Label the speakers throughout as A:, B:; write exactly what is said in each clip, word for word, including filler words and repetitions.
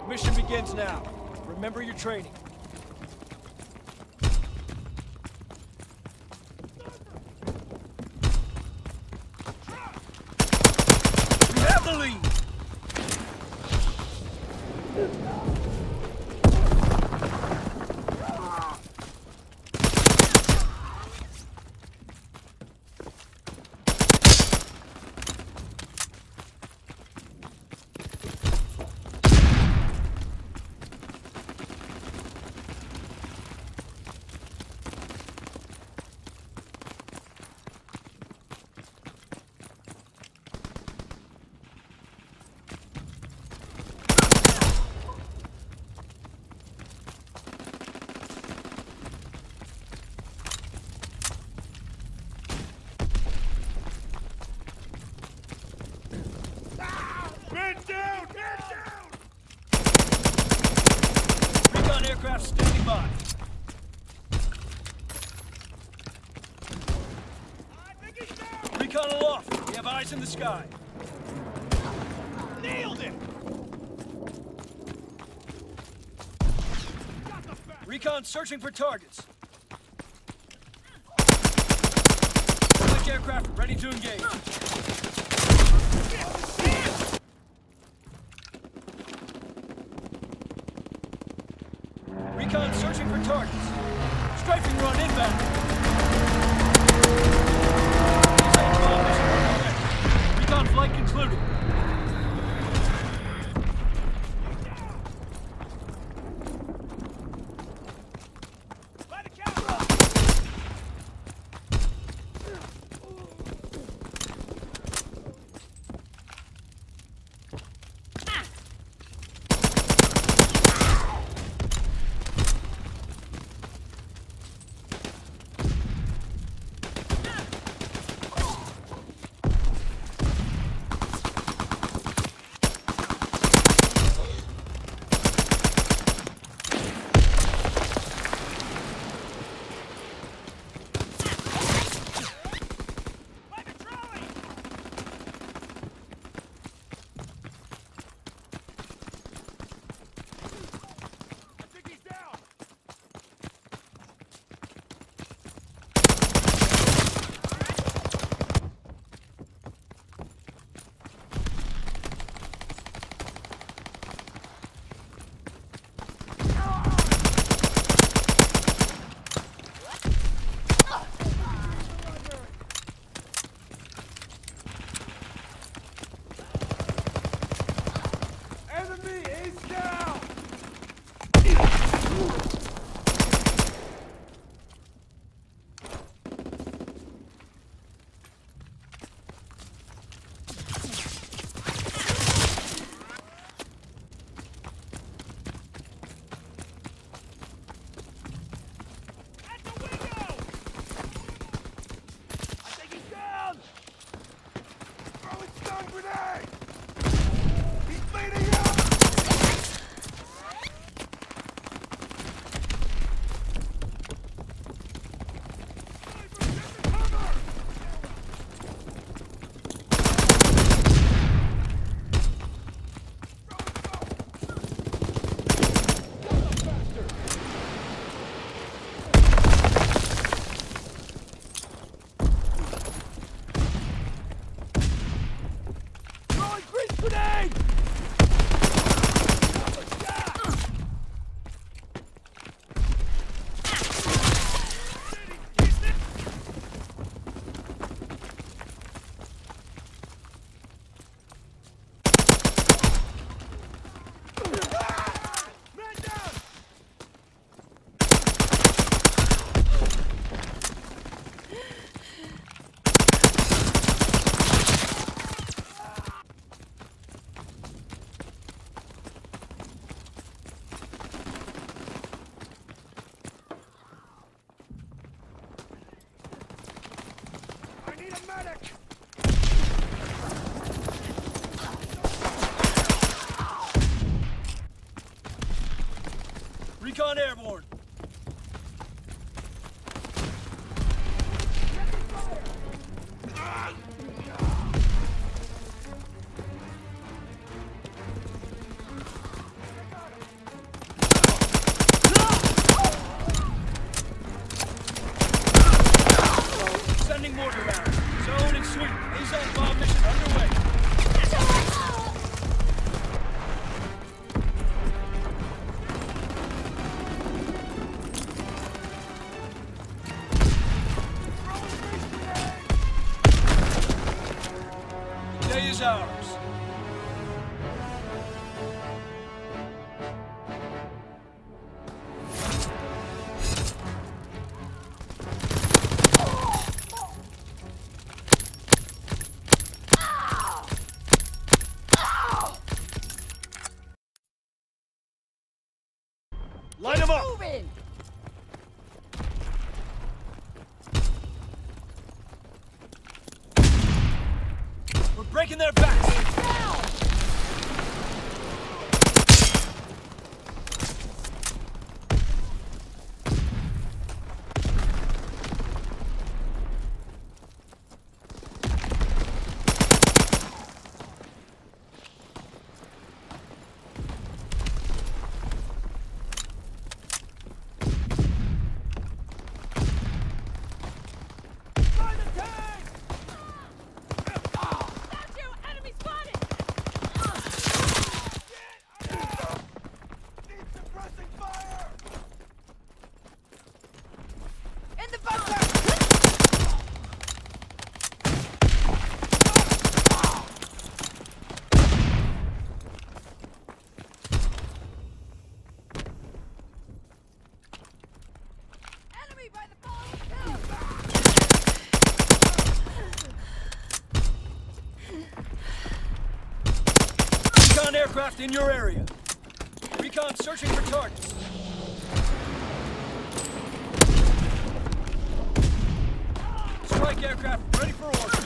A: Mission begins now. Remember your training. You have the lead! Aircraft standing by. Recon aloft. We have eyes in the sky. Nailed it! Recon searching for targets. Black aircraft ready to engage. Recon searching for targets. Strafing run inbound. Recon flight concluded. By the camera. Recon airborne. Line them up!
B: Moving!
A: We're breaking their backs!
B: Down! By the fallen
A: Recon aircraft in your area. Recon searching for targets. Strike aircraft ready for orders.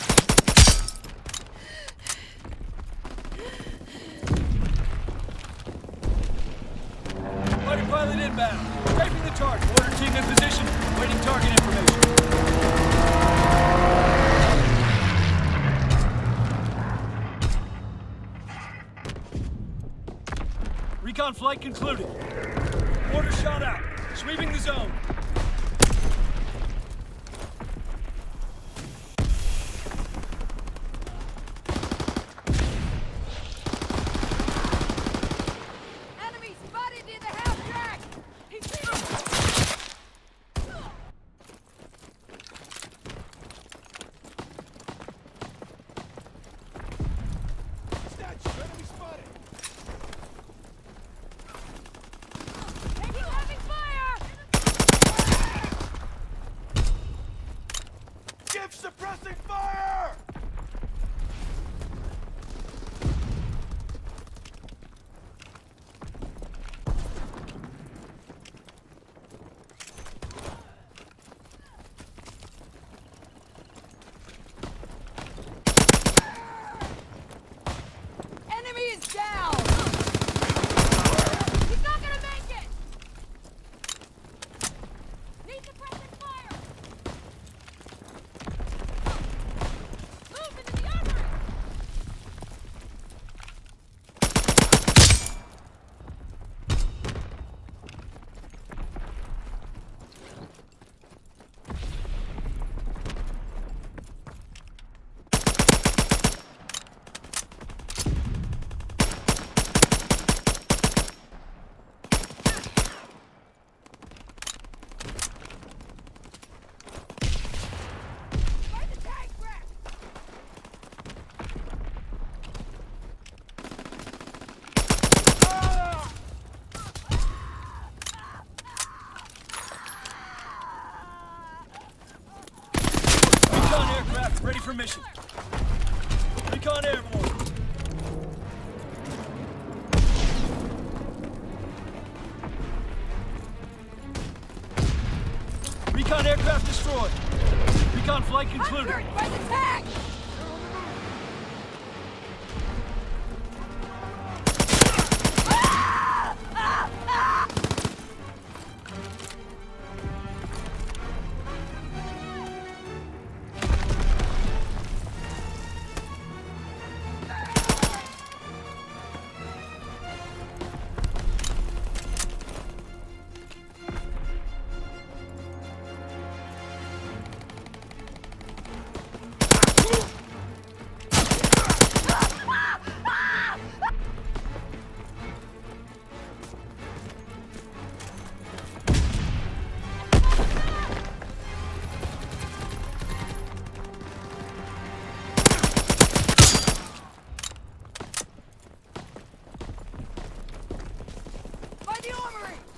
A: Fighter pilot inbound. Strafing the target. Order team in position. Waiting target information. Recon flight concluded. Order shot out. Sweeping the zone.
B: enemy spotted near the half track! He's
A: Enemy spotted.
B: He's having fire!
A: Give suppressing fire!
B: Enemy is down! He's not gonna make it! Need suppressing fire! Move into the armory! Find the tank wreck!
A: Recon aircraft ready for mission. Recon airborne. Recon aircraft destroyed. Recon flight concluded.
B: Hunkered by the tank! By the armory!